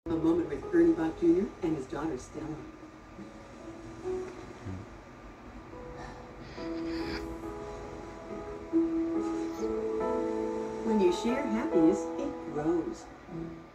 A moment with Ernie Bach Jr. and his daughter Stella. When you share happiness, it grows.